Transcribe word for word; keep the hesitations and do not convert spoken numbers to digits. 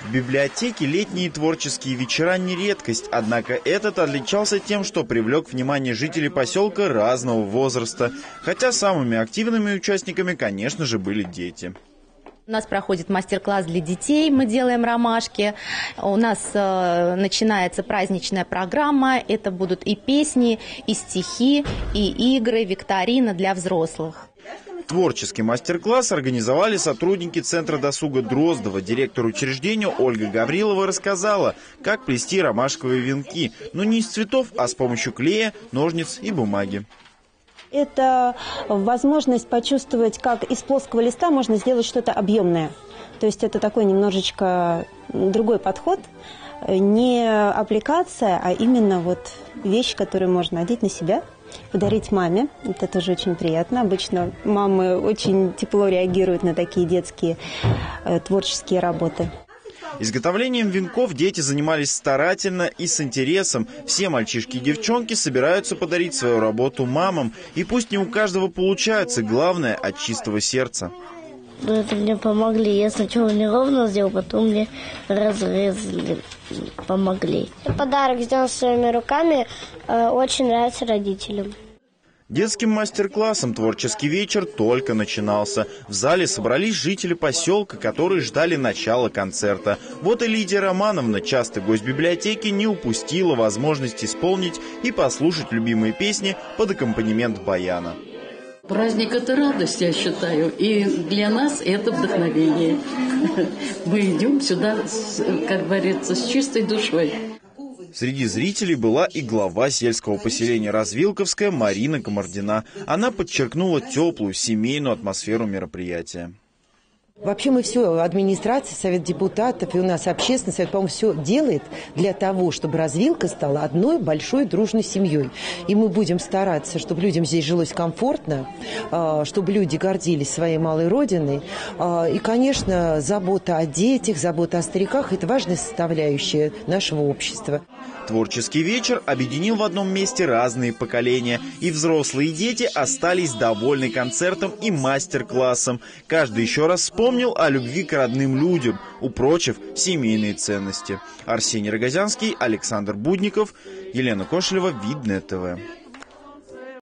В библиотеке летние творческие вечера не редкость, однако этот отличался тем, что привлек внимание жителей поселка разного возраста, хотя самыми активными участниками, конечно же, были дети. У нас проходит мастер-класс для детей, мы делаем ромашки, у нас э, начинается праздничная программа, это будут и песни, и стихи, и игры, викторина для взрослых. Творческий мастер-класс организовали сотрудники Центра досуга Дроздова. Директор учреждения Ольга Гаврилова рассказала, как плести ромашковые венки, но не из цветов, а с помощью клея, ножниц и бумаги. Это возможность почувствовать, как из плоского листа можно сделать что-то объемное. То есть это такой немножечко другой подход, не аппликация, а именно вот вещь, которую можно надеть на себя, подарить маме. Это тоже очень приятно. Обычно мамы очень тепло реагируют на такие детские э, творческие работы. Изготовлением венков дети занимались старательно и с интересом. Все мальчишки и девчонки собираются подарить свою работу мамам. И пусть не у каждого получается, главное от чистого сердца. Это мне помогли. Я сначала неровно сделал, потом мне разрезали, помогли. Подарок сделан своими руками, э, очень нравится родителям. Детским мастер-классом творческий вечер только начинался. В зале собрались жители поселка, которые ждали начала концерта. Вот и Лидия Романовна, частый гость библиотеки, не упустила возможность исполнить и послушать любимые песни под аккомпанемент баяна. Праздник – это радость, я считаю, и для нас это вдохновение. Мы идем сюда, как говорится, с чистой душой. Среди зрителей была и глава сельского поселения Развилковская Марина Комардина. Она подчеркнула теплую семейную атмосферу мероприятия. Вообще мы все, администрация, совет депутатов и у нас общественный совет, по-моему, все делает для того, чтобы Развилка стала одной большой дружной семьей. И мы будем стараться, чтобы людям здесь жилось комфортно, чтобы люди гордились своей малой родиной. И, конечно, забота о детях, забота о стариках – это важная составляющая нашего общества. Творческий вечер объединил в одном месте разные поколения. И взрослые, и дети остались довольны концертом и мастер-классом. Каждый еще раз вспомнил о любви к родным людям, упрочив семейные ценности. Арсений Рогозянский, Александр Будников, Елена Кошелева, Видное ТВ.